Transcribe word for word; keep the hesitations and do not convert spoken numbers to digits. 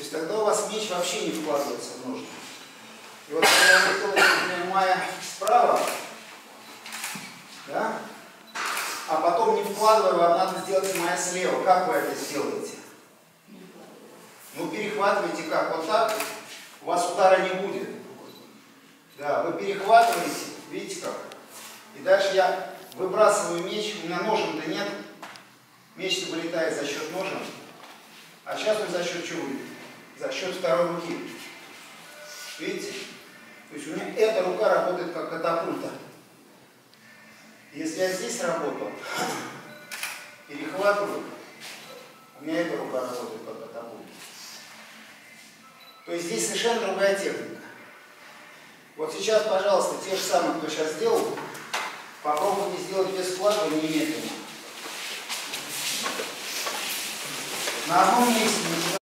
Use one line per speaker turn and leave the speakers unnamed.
есть тогда у вас меч вообще не вкладывается в ножны. И вот когда вы делаете, например, моя справа, да, а потом не вкладывая, вам надо сделать моя слева. Как вы это сделаете? Ну, перехватываете как? Вот так, у вас удара не будет. Да, вы перехватываете, видите как? И дальше я выбрасываю меч, у меня ножен-то нет. Меч-то вылетает за счет ножен. А сейчас он за счет чего? За счет второй руки. Видите? То есть у меня эта рука работает как катапульта. Если я здесь работал, перехватываю, у меня эта рука работает как катапульта. То есть здесь совершенно другая техника. Вот сейчас, пожалуйста, те же самые, кто сейчас сделал, попробуйте сделать без вкладывания немедленно. На одном месте